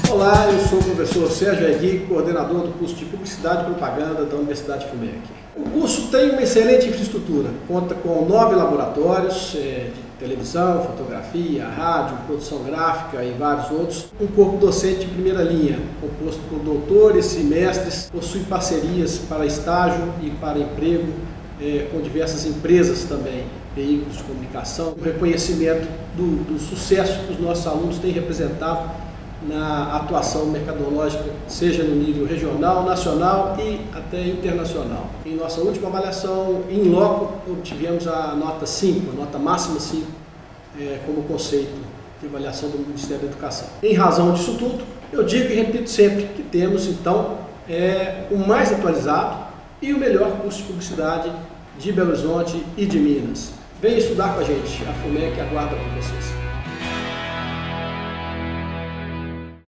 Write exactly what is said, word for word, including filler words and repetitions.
Olá, eu sou o professor Sérgio Egui, coordenador do curso de Publicidade e Propaganda da Universidade FUMEC. O curso tem uma excelente infraestrutura, conta com nove laboratórios é, de televisão, fotografia, rádio, produção gráfica e vários outros. Um corpo docente de primeira linha, composto por doutores e mestres, possui parcerias para estágio e para emprego é, com diversas empresas também, veículos de comunicação, o reconhecimento do, do sucesso que os nossos alunos têm representado na atuação mercadológica, seja no nível regional, nacional e até internacional. Em nossa última avaliação, em loco, obtivemos a nota cinco, a nota máxima cinco, é, como conceito de avaliação do Ministério da Educação. Em razão disso tudo, eu digo e repito sempre que temos, então, é, o mais atualizado e o melhor curso de publicidade de Belo Horizonte e de Minas. Venha estudar com a gente, a FUMEC aguarda por vocês.